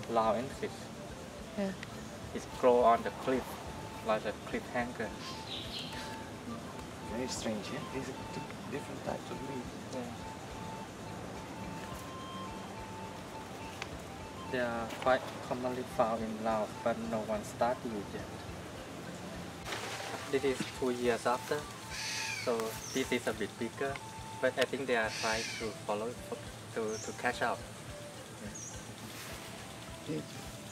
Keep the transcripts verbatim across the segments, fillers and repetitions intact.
Laoensis. Yeah. It grow on the cliff, like a cliff hanger. Very strange, yeah? These are two different types of leaf. Yeah. They are quite commonly found in Laos, but no one started it yet. This is two years after, so this is a bit bigger, but I think they are trying to follow to to catch up. Yeah.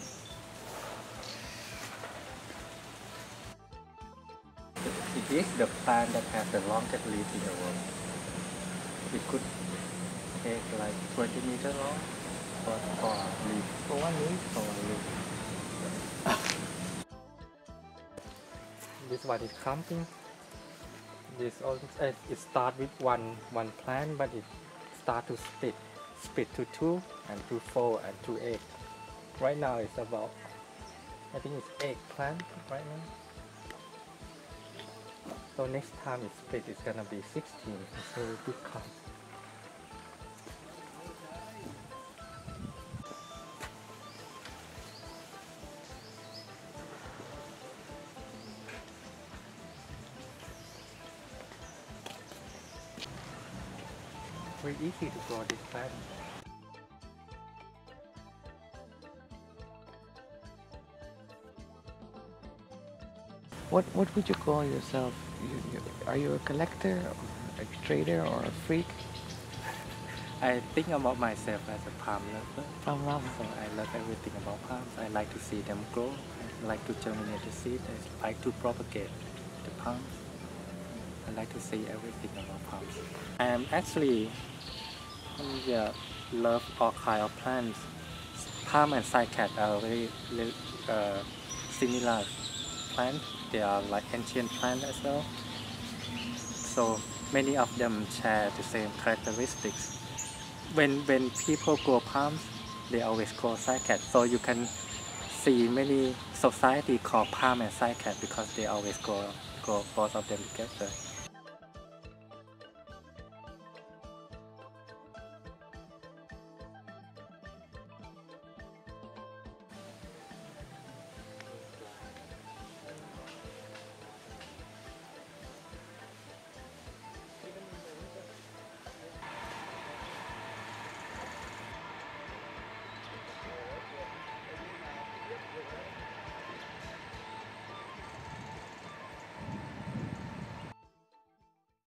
It is the plant that has the longest leaf in the world. It could take like twenty meters long for, for a leaf. For one leaf? For one leaf. This one is clumping. This all uh, it start with one one plant, but it start to split, split to two and to four and to eight. Right now it's about, I think it's eight plant right now. So next time it split, it's gonna be sixteen. So big clump. Very easy to grow this plant. What What would you call yourself? You, you, are you a collector, or a trader, or a freak? I think about myself as a palm lover. Palm lover. So I love everything about palms. I like to see them grow. I like to germinate the seed. I like to propagate the palms. I like to see everything about palms. I am actually um, yeah, love all kind of plants. Palm and cycad are very uh, similar plants. They are like ancient plants as well. So many of them share the same characteristics. When when people grow palms, they always grow cycad. So you can see many society called palm and cycad because they always grow grow both of them together.